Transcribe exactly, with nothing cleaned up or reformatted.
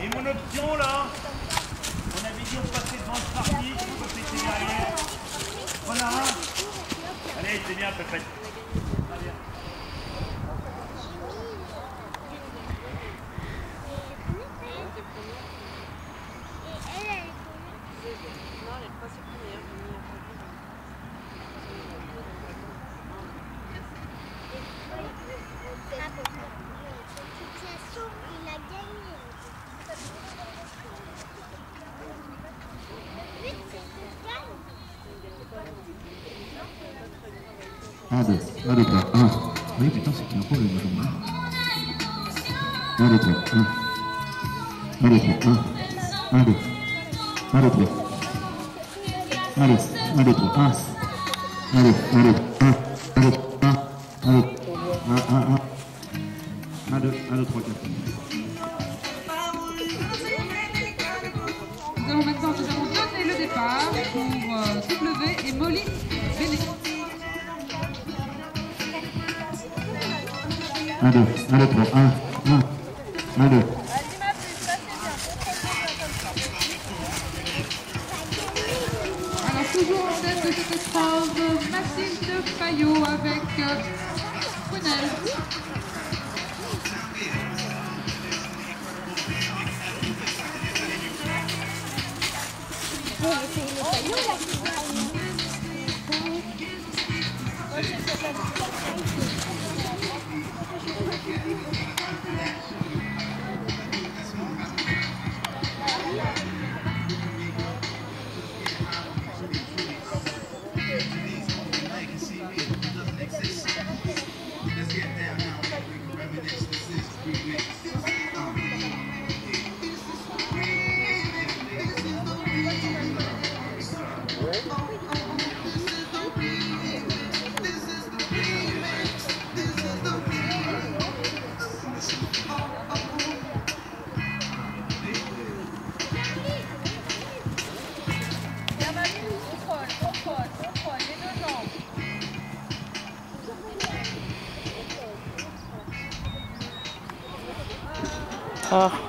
Et mon option là, on avait dit on passait devant le parti, on peut péter derrière. On a un. Allez, c'est bien, Pépette. Très bien. Non, elle est pas si première. Il a gagné. Un, deux, un, deux, trois, un. Oui, putain, c'est qu'il y a un problème aujourd'hui. Un, deux, trois, un. Un, deux, trois, un. Un, deux. Un, deux, trois. Un, deux, un, deux, trois, un. Un, deux, un, deux, un. Un, deux, un. Un, deux, un, un, un. Un, deux, un, deux, trois, quatre. Nous allons maintenant, nous allons donner le départ pour euh, W et Molly Béné. Un, deux, un, deux, trois, un. Un, un, deux. Alors toujours en tête de cette épreuve, Mathilde Fayot avec euh, Prunel. Ah.